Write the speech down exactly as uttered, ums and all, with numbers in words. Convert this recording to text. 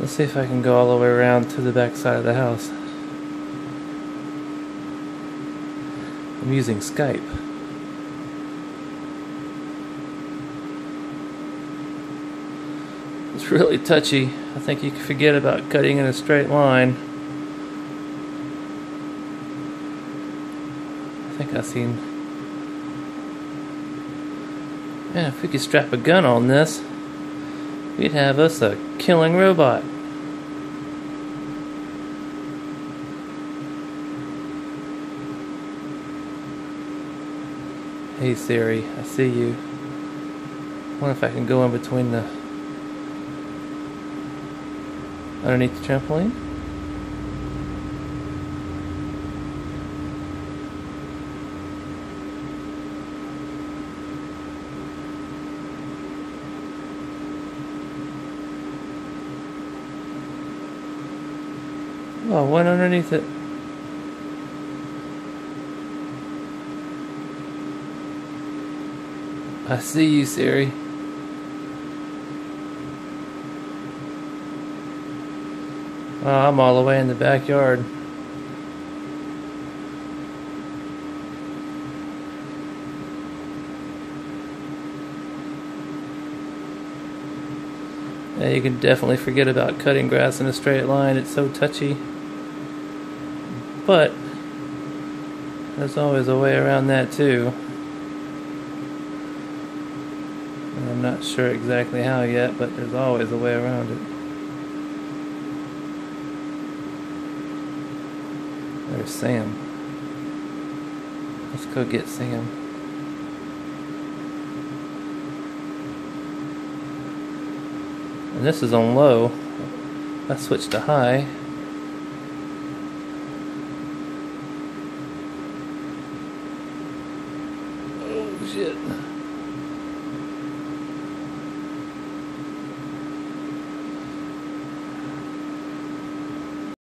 Let's see if I can go all the way around to the back side of the house. I'm using Skype. It's really touchy. I think you can forget about cutting in a straight line. I think I've seen... Man, if we could strap a gun on this, we'd have us a killing robot. Hey Siri, I see you. I wonder if I can go in between the... underneath the trampoline? Oh, I went underneath it. I see you, Siri. Oh, I'm all the way in the backyard. Yeah, you can definitely forget about cutting grass in a straight line. It's so touchy. But there's always a way around that too. And I'm not sure exactly how yet, but there's always a way around it. There's Sam. Let's go get Sam. And this is on low. I switched to high. Oh shit.